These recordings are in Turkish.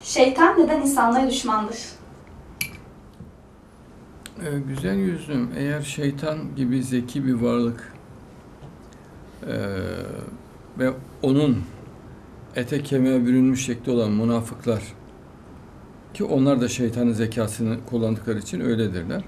Şeytan neden insanlara düşmandır? Güzel yüzlüm, eğer şeytan gibi zeki bir varlık ve onun ete kemiğe bürünmüş şekli olan münafıklar, ki onlar da şeytanın zekasını kullandıkları için öyledirler,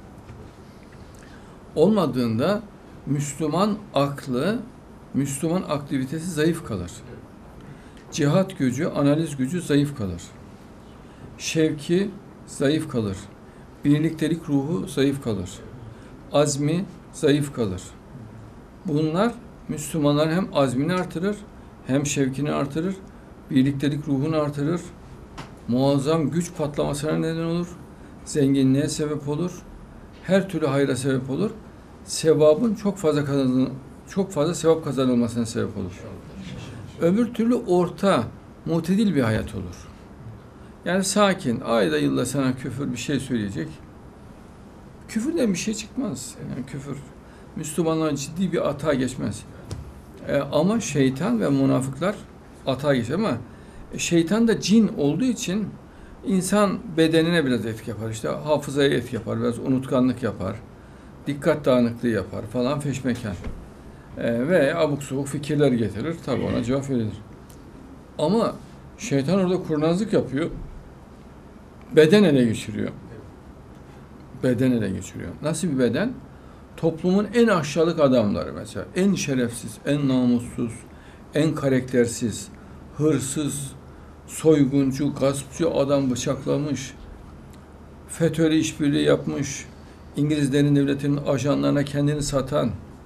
olmadığında Müslüman aklı, Müslüman aktivitesi zayıf kalır. Cihat gücü, analiz gücü zayıf kalır. Şevki zayıf kalır. Birliktelik ruhu zayıf kalır. Azmi zayıf kalır. Bunlar Müslümanların hem azmini artırır, hem şevkini artırır, birliktelik ruhunu artırır, muazzam güç patlamasına neden olur, zenginliğe sebep olur, her türlü hayra sebep olur, sevabın çok fazla sevap kazanılmasına sebep olur. Öbür türlü orta, mutedil bir hayat olur. Yani sakin, ayda yılda sana küfür bir şey söyleyecek. Küfürden bir şey çıkmaz. Yani küfür, Müslümanların ciddi bir hata geçmez. Ama şeytan ve münafıklar hata geçer ama şeytan da cin olduğu için insan bedenine biraz etki yapar. İşte hafızaya etki yapar, biraz unutkanlık yapar, dikkat dağınıklığı yapar falan feşmekan. Ve abuk subuk fikirler getirir. Tabii ona cevap verilir. Ama şeytan orada kurnazlık yapıyor. Beden ele geçiriyor. Beden ele geçiriyor. Nasıl bir beden? Toplumun en aşağılık adamları mesela. En şerefsiz, en namussuz, en karaktersiz, hırsız, soyguncu, gaspçı adam bıçaklamış, FETÖ'yle işbirliği yapmış, İngilizlerin devletinin ajanlarına kendini satan,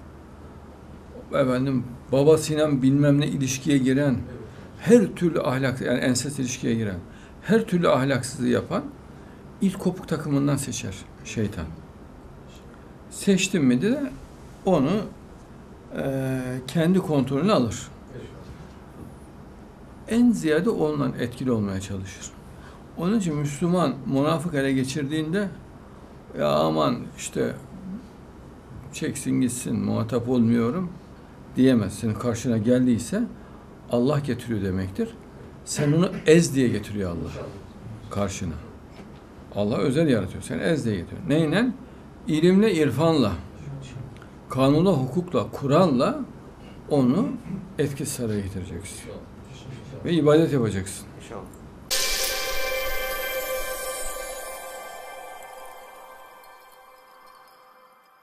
babasıyla bilmem ne ilişkiye giren, her türlü ahlak, yani ensest ilişkiye giren, her türlü ahlaksızlığı yapan ilk kopuk takımından seçer şeytan. Seçtim mi de onu kendi kontrolüne alır. En ziyade ondan etkili olmaya çalışır. Onun için Müslüman münafık ele geçirdiğinde ya aman işte çeksin gitsin muhatap olmuyorum diyemez. Senin karşına geldiyse Allah getiriyor demektir. Sen onu ez diye getiriyor Allah karşına. Allah özel yaratıyor. Sen ez diye getiriyor. Neyle? İlimle, irfanla, kanunla, hukukla, Kur'an'la onu etkisiz hale getireceksin. Ve ibadet yapacaksın.